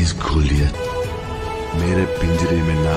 Please खोलिए, मेरे पिंजरे में ना।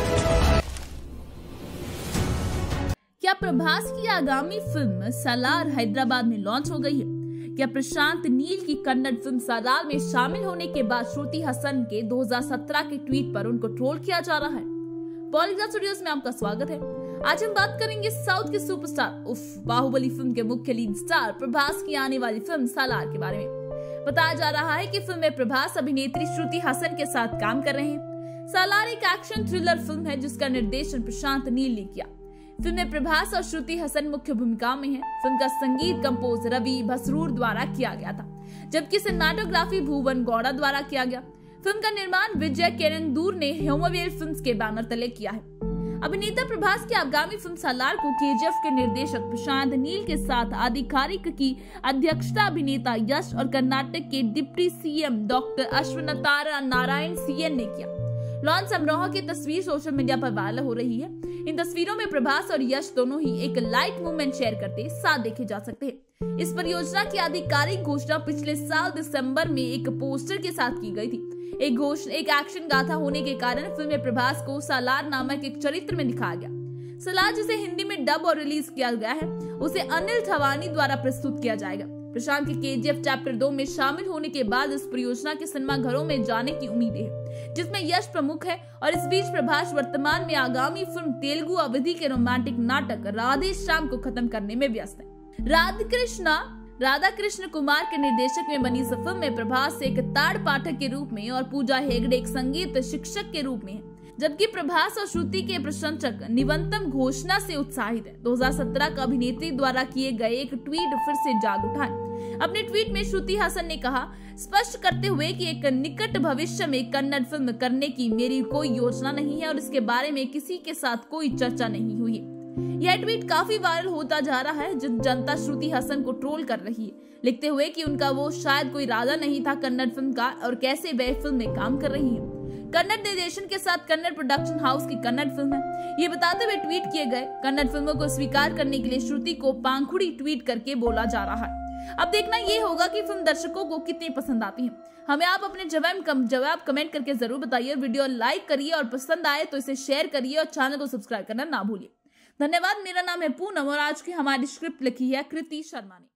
क्या प्रभास की आगामी फिल्म सालार हैदराबाद में लॉन्च हो गई है? क्या प्रशांत नील की कन्नड़ फिल्म सालार में शामिल होने के बाद श्रुति हसन के 2017 के ट्वीट पर उनको ट्रोल किया जा रहा है? पॉलीग्राफ स्टूडियोज में आपका स्वागत है। आज हम बात करेंगे साउथ के सुपरस्टार बाहुबली फिल्म के मुख्य लीड स्टार प्रभास की आने वाली फिल्म सालार के बारे में। बताया जा रहा है कि फिल्म में प्रभास अभिनेत्री श्रुति हसन के साथ काम कर रहे हैं। सालार एक एक्शन थ्रिलर फिल्म है जिसका निर्देशन प्रशांत नील ने किया। फिल्म में प्रभास और श्रुति हसन मुख्य भूमिका में है। फिल्म का संगीत कंपोज रवि बसरूर द्वारा किया गया था, जबकि सिनेमाटोग्राफी भुवन गौड़ा द्वारा किया गया। फिल्म का निर्माण विजय केरंदूर ने ह्यूमवेल फिल्म्स के बैनर तले किया है। अभिनेता प्रभास की आगामी फिल्म सालार को केजीएफ के निर्देशक प्रशांत नील के साथ आधिकारिक की अध्यक्षता अभिनेता यश और कर्नाटक के deputy CM doctor Ashwathnarayan Narayan CN ने किया। लॉन्च समारोह की तस्वीर सोशल मीडिया पर वायरल हो रही है। इन तस्वीरों में प्रभास और यश दोनों ही एक लाइट मूवमेंट शेयर करते साथ देखे जा सकते हैं। इस परियोजना की आधिकारिक घोषणा पिछले साल दिसंबर में एक पोस्टर के साथ की गई थी। एक एक्शन गाथा होने के कारण फिल्म में प्रभास को सालार नामक एक चरित्र में दिखाया गया। सालार जिसे हिंदी में डब और रिलीज किया गया है, उसे अनिल थवानी द्वारा प्रस्तुत किया जाएगा। प्रशांत के केजीएफ चैप्टर 2 में शामिल होने के बाद इस परियोजना के सिनेमा घरों में जाने की उम्मीद है, जिसमें यश प्रमुख है। और इस बीच प्रभास वर्तमान में आगामी फिल्म तेलुगु अवधि के रोमांटिक नाटक राधे श्याम को खत्म करने में व्यस्त है। राधा कृष्ण कुमार के निर्देशक में बनी इस फिल्म में प्रभास एक ताड़ पाठक के रूप में और पूजा हेगड़े एक संगीत शिक्षक के रूप में है, जबकि प्रभास और श्रुति के प्रशंसक निवंतम घोषणा से उत्साहित है। 2017 का अभिनेत्री द्वारा किए गए एक ट्वीट फिर से जाग उठा है। अपने ट्वीट में श्रुति हसन ने कहा, स्पष्ट करते हुए कि एक निकट भविष्य में कन्नड़ फिल्म करने की मेरी कोई योजना नहीं है और इसके बारे में किसी के साथ कोई चर्चा नहीं हुई है। यह ट्वीट काफी वायरल होता जा रहा है। जनता श्रुति हसन को ट्रोल कर रही है, लिखते हुए कि उनका वो शायद कोई इरादा नहीं था कन्नड़ फिल्म का और कैसे वह फिल्म में काम कर रही है। कन्नड़ निर्देशन के साथ कन्नड़ प्रोडक्शन हाउस की कन्नड़ फिल्म है, ये बताते हुए ट्वीट किए गए। कन्नड़ फिल्मों को स्वीकार करने के लिए श्रुति को पांखुड़ी ट्वीट करके बोला जा रहा है। अब देखना ये होगा कि फिल्म दर्शकों को कितनी पसंद आती है। हमें आप अपने जवाब कमेंट करके जरूर बताइए। वीडियो लाइक करिए और पसंद आए तो इसे शेयर करिए और चैनल को सब्सक्राइब करना ना भूलिए। धन्यवाद। मेरा नाम है पूनम और आज की हमारी स्क्रिप्ट लिखी है कृति शर्मा ने।